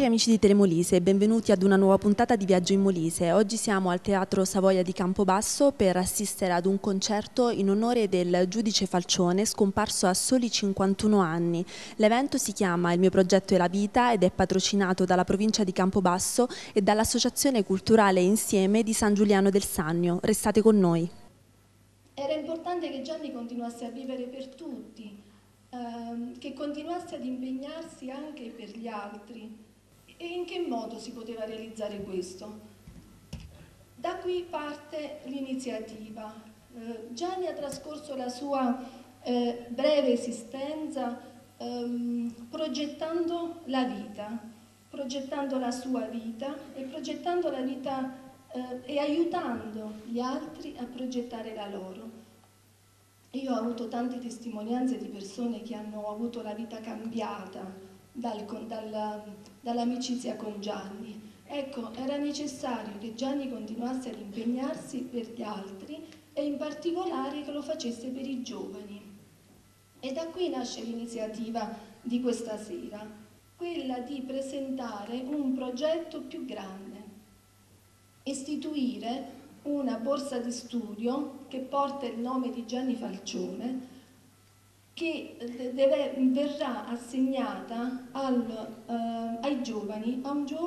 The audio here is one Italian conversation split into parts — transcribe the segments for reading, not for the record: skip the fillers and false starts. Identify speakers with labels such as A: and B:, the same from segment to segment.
A: amici di Telemolise e benvenuti ad una nuova puntata di Viaggio in Molise. Oggi siamo al Teatro Savoia di Campobasso per assistere ad un concerto in onore del giudice Falcione, scomparso a soli 51 anni. L'evento si chiama Il mio progetto è la vita ed è patrocinato dalla provincia di Campobasso e dall'Associazione Culturale Insieme di San Giuliano del Sannio. Restate con noi.
B: Era importante che Gianni continuasse a vivere per tutti, che continuasse ad impegnarsi anche per gli altri. E in che modo si poteva realizzare questo? Da qui parte l'iniziativa. Gianni ha trascorso la sua breve esistenza progettando la vita, progettando la sua vita e progettando la vita e aiutando gli altri a progettare la loro. Io ho avuto tante testimonianze di persone che hanno avuto la vita cambiata dall'amicizia con Gianni. Ecco, era necessario che Gianni continuasse ad impegnarsi per gli altri e in particolare che lo facesse per i giovani. E da qui nasce l'iniziativa di questa sera, quella di presentare un progetto più grande, istituire una borsa di studio che porta il nome di Gianni Falcione, che verrà assegnata ai giovani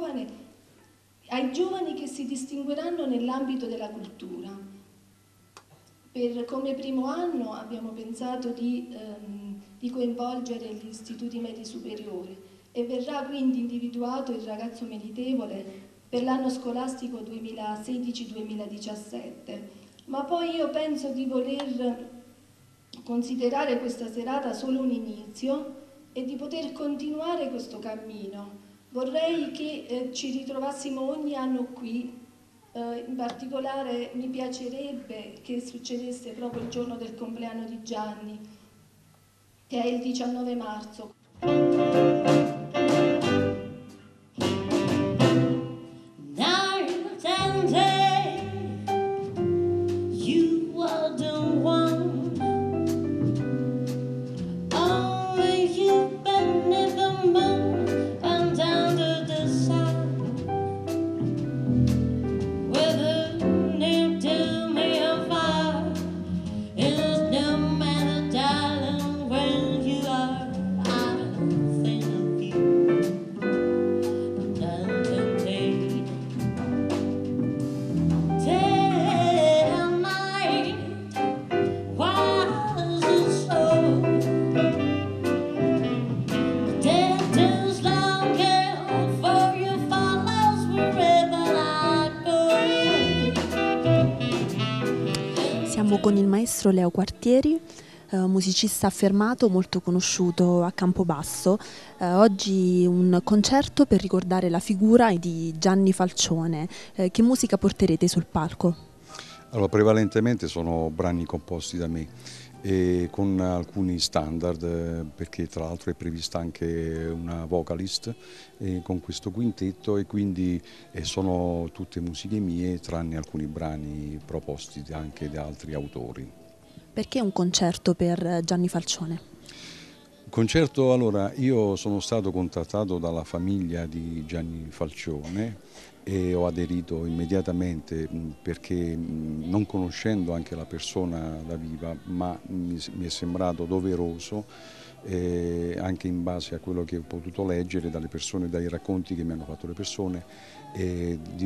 B: che si distingueranno nell'ambito della cultura. Come primo anno abbiamo pensato di coinvolgere gli istituti medi superiori e verrà quindi individuato il ragazzo meritevole per l'anno scolastico 2016-2017. Ma poi io penso di voler considerare questa serata solo un inizio e di poter continuare questo cammino. Vorrei che ci ritrovassimo ogni anno qui, in particolare mi piacerebbe che succedesse proprio il giorno del compleanno di Gianni, che è il 19 marzo.
A: Siamo con il maestro Leo Quartieri, musicista affermato, molto conosciuto a Campobasso. Oggi un concerto per ricordare la figura di Gianni Falcione. Che musica porterete sul palco?
C: Allora, prevalentemente sono brani composti da me e con alcuni standard, perché tra l'altro è prevista anche una vocalist con questo quintetto, e quindi sono tutte musiche mie tranne alcuni brani proposti anche da altri autori.
A: Perché un concerto per Gianni Falcione?
C: Concerto, allora, io sono stato contattato dalla famiglia di Gianni Falcione e ho aderito immediatamente perché, non conoscendo anche la persona da viva, ma mi è sembrato doveroso, anche in base a quello che ho potuto leggere dalle persone, dai racconti che mi hanno fatto le persone, di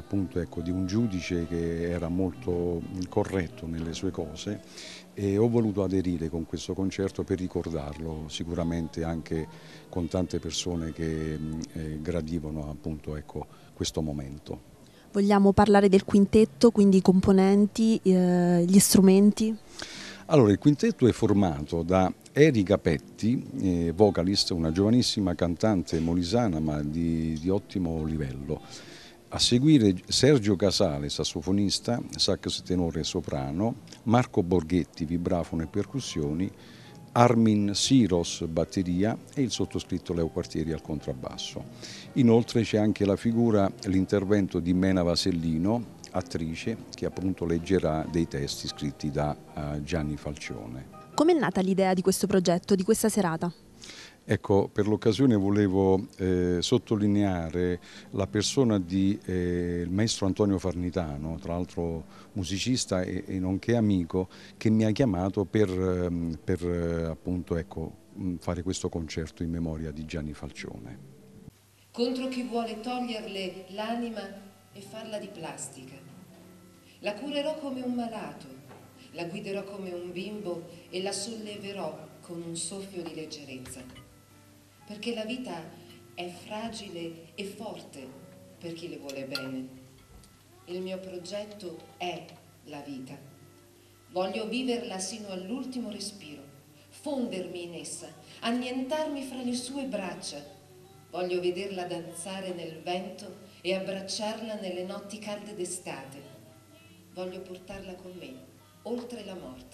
C: un giudice che era molto corretto nelle sue cose, e ho voluto aderire con questo concerto per ricordarlo, sicuramente anche con tante persone che gradivano appunto, questo momento.
A: Vogliamo parlare del quintetto, quindi i componenti, gli strumenti?
C: Allora, il quintetto è formato da Erika Petti, vocalist, una giovanissima cantante molisana ma di ottimo livello. A seguire Sergio Casale, sassofonista, sax tenore e soprano, Marco Borghetti, vibrafono e percussioni, Armin Siros, batteria, e il sottoscritto Leo Quartieri al contrabbasso. Inoltre c'è anche l'intervento di Mena Vasellino, attrice, che appunto leggerà dei testi scritti da Gianni Falcione.
A: Com'è nata l'idea di questo progetto, di questa serata?
C: Ecco, per l'occasione volevo sottolineare la persona di il maestro Antonio Farnitano, tra l'altro musicista e nonché amico, che mi ha chiamato per appunto, ecco, fare questo concerto in memoria di Gianni Falcione.
D: Contro chi vuole toglierle l'anima e farla di plastica. La curerò come un malato, la guiderò come un bimbo e la solleverò con un soffio di leggerezza. Perché la vita è fragile e forte per chi le vuole bene. Il mio progetto è la vita. Voglio viverla sino all'ultimo respiro, fondermi in essa, annientarmi fra le sue braccia. Voglio vederla danzare nel vento e abbracciarla nelle notti calde d'estate. Voglio portarla con me, oltre la morte.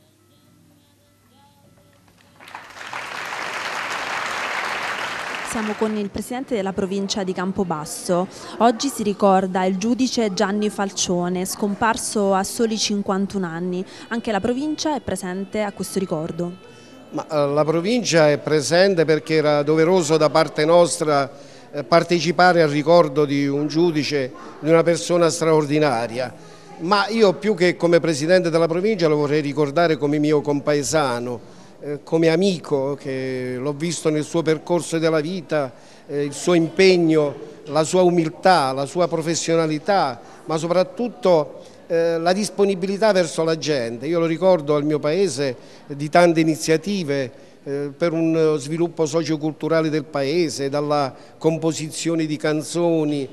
A: Siamo con il presidente della provincia di Campobasso. Oggi si ricorda il giudice Gianni Falcione, scomparso a soli 51 anni. Anche la provincia è presente a questo ricordo.
E: La provincia è presente perché era doveroso da parte nostra partecipare al ricordo di un giudice, di una persona straordinaria. Ma io più che come presidente della provincia lo vorrei ricordare come mio compaesano, come amico, che l'ho visto nel suo percorso della vita, il suo impegno, la sua umiltà, la sua professionalità, ma soprattutto la disponibilità verso la gente. Io lo ricordo al mio paese di tante iniziative per un sviluppo socioculturale del paese, dalla composizione di canzoni,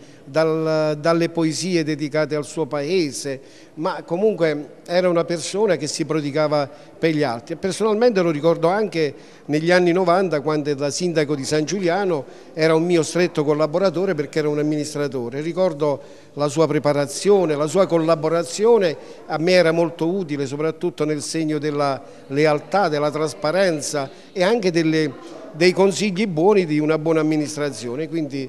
E: dalle poesie dedicate al suo paese, ma comunque era una persona che si prodigava per gli altri. E personalmente lo ricordo anche negli anni 90, quando da sindaco di San Giuliano era un mio stretto collaboratore perché era un amministratore. Ricordo la sua preparazione, la sua collaborazione, a me era molto utile, soprattutto nel segno della lealtà, della trasparenza e anche dei consigli buoni di una buona amministrazione. Quindi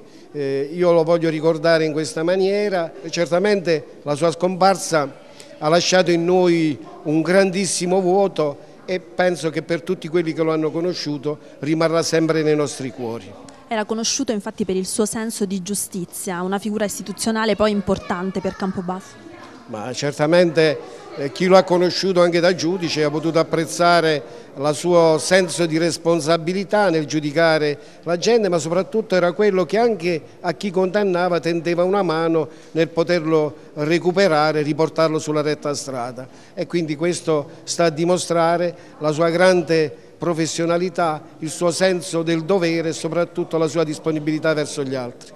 E: io lo voglio ricordare in questa maniera. Certamente la sua scomparsa ha lasciato in noi un grandissimo vuoto e penso che per tutti quelli che lo hanno conosciuto rimarrà sempre nei nostri cuori.
A: Era conosciuto infatti per il suo senso di giustizia, una figura istituzionale poi importante per Campobasso.
E: Ma certamente chi lo ha conosciuto anche da giudice ha potuto apprezzare il suo senso di responsabilità nel giudicare la gente, ma soprattutto era quello che anche a chi condannava tendeva una mano nel poterlo recuperare, riportarlo sulla retta strada. E quindi questo sta a dimostrare la sua grande professionalità, il suo senso del dovere e soprattutto la sua disponibilità verso gli altri.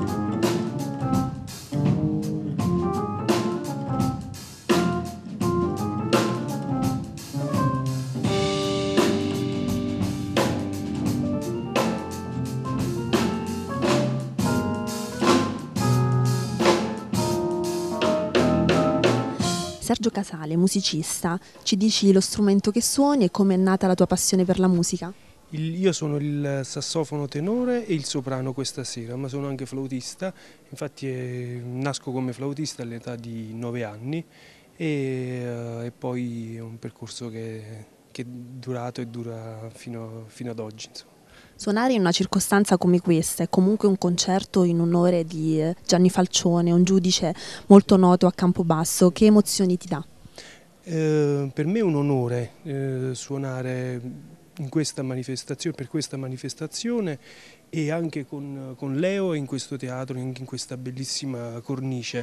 A: Sergio Casale, musicista, ci dici lo strumento che suoni e come è nata la tua passione per la musica?
F: Io sono il sassofono tenore e il soprano questa sera, ma sono anche flautista, infatti nasco come flautista all'età di 9 anni e poi è un percorso che è durato e dura fino ad oggi, insomma.
A: Suonare in una circostanza come questa è comunque un concerto in onore di Gianni Falcione, un giudice molto noto a Campobasso. Che emozioni ti dà?
F: Per me è un onore suonare in questa manifestazione, per questa manifestazione e anche con Leo in questo teatro, in questa bellissima cornice.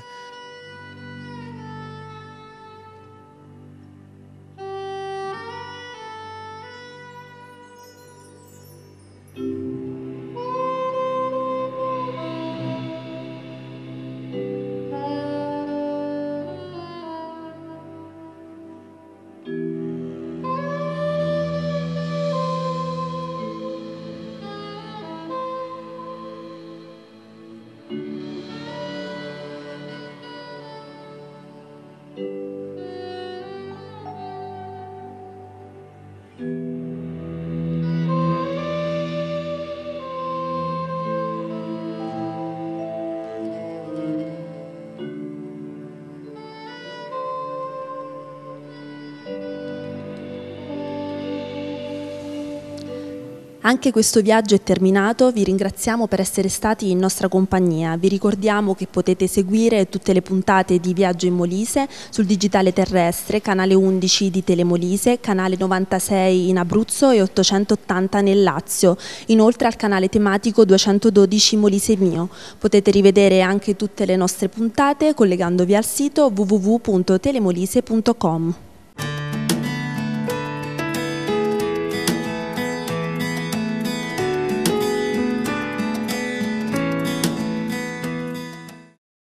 A: Anche questo viaggio è terminato, vi ringraziamo per essere stati in nostra compagnia. Vi ricordiamo che potete seguire tutte le puntate di Viaggio in Molise sul digitale terrestre, canale 11 di Telemolise, canale 96 in Abruzzo e 880 nel Lazio, inoltre al canale tematico 212 Molise Mio. Potete rivedere anche tutte le nostre puntate collegandovi al sito www.telemolise.com.